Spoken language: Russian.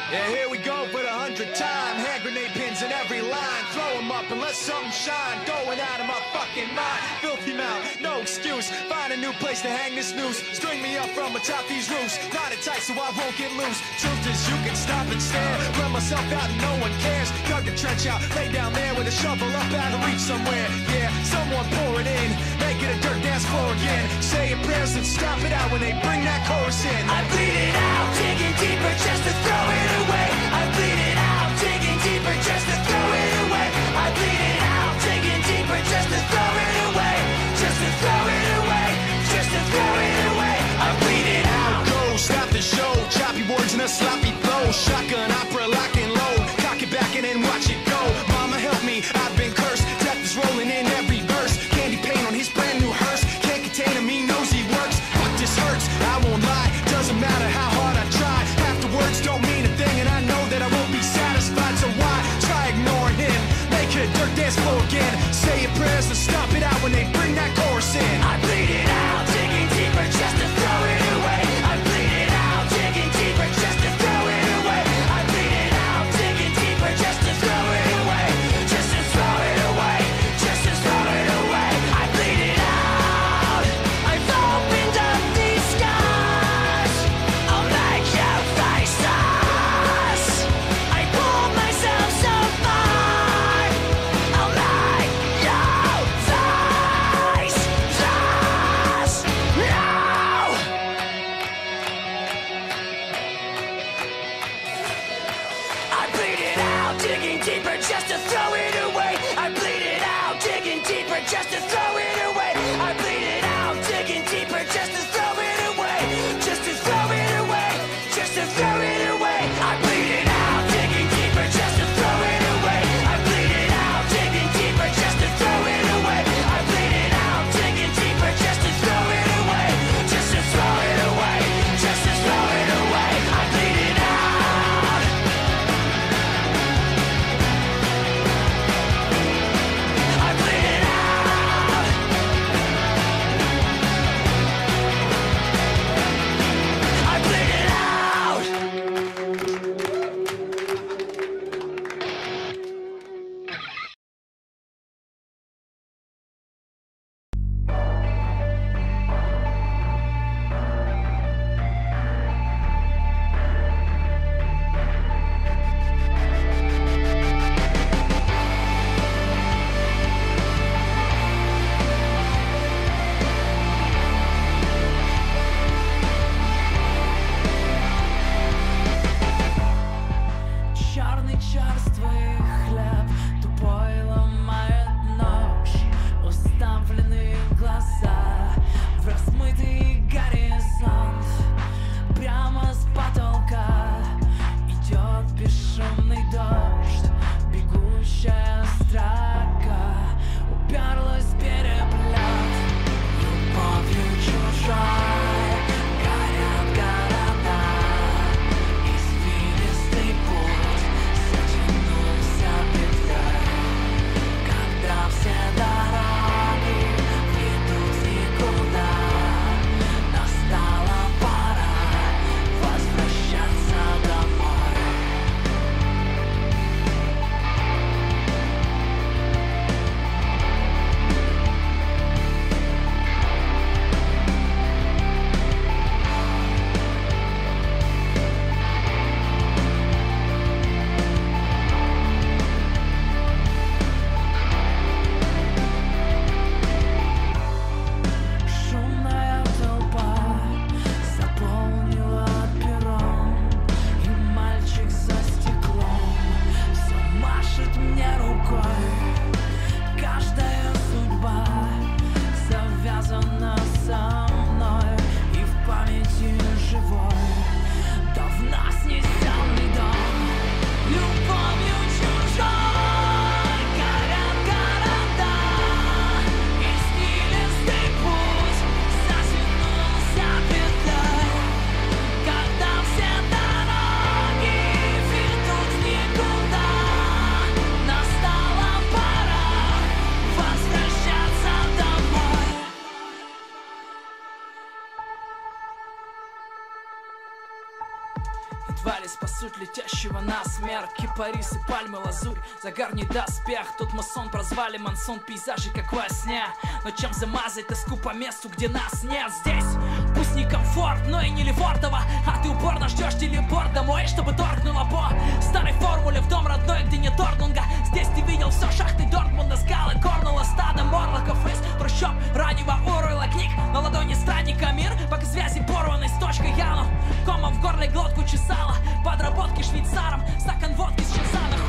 Yeah, here we go for the 100th time. Hand grenade pins in every line. Throw them up and let something shine. Going out of my fucking mind. Filthy mouth, no excuse. Find a new place to hang this noose. String me up from atop these roofs. Knot it tight so I won't get loose. Truth is you can stop and stare. Run myself out and no one cares. Dug the trench out, lay down there with a shovel up out of reach somewhere. Yeah, someone pour it in. Make it a dirt dance floor again. Say your prayers and stop it out when they bring that chorus in. I bleed it out, digging deeper just to throw it away. I bleed it out, digging deeper just to throw it away. I bleed it out, digging deeper just to throw it away. Just to throw it away, just to throw it away. I bleed it out. Go, stop the show. Choppy words and a sloppy flow. Shotgun opera, lock and load. Cock it back and then watch it go. Mama help me, I've been cursed. Death is rolling in every verse. Candy paint on his brand new hearse. Can't contain him, he knows he works. Fuck, this hurts, I won't lie. Doesn't matter how hard I try. Half the words don't mean a thing, and I know that I won't be satisfied. So why try ignoring him? Make it a dirt dance floor again. Say your prayers and stop it out when they bring that chorus in. I bleed it out, digging deeper just to throw it away. I bleed it out, digging deeper just to throw it away. I bleed it out, digging deeper just to throw it away. Just to throw it away, just to throw it away. I bleed it out. I've opened up these scars. I'll make you face us. I pulled myself so far. I'll make you face us. No! I bleed it out, digging deeper just to throw it away. I bleed it out, digging deeper just to throw it away. I bleed it out, digging deeper just to throw it away. Just to throw it away, just to throw it away. I bleed it out, digging deeper just to throw it away. I bleed it out, digging deeper just to throw it away. I bleed it out, digging deeper just to throw it away. Just to throw it away, just to throw it away. I bleed it out. I bleed it out. звали, спасут летящего на смерть. Кипарисы, пальмы, лазурь, загарний доспех. Тут мы сон прозвали, мансон, пейзажи как во сне. Но чем замазать тоску по месту, где нас нет? Здесь пусть не комфорт, но и не Лефортово. А ты упорно ждешь телепорт домой, чтобы торкнуло по старой формуле в дом родной, где нет Дортмунда. Здесь ты видел все шахты Дортмунда, скалы Корнула, стадо морлоков из трущоб раннего уройла книг. На ладони странника мир, пока связи порваны с точкой Яну. Комом в горле глотку чесала, подработки швейцаром, стакан водки с часана.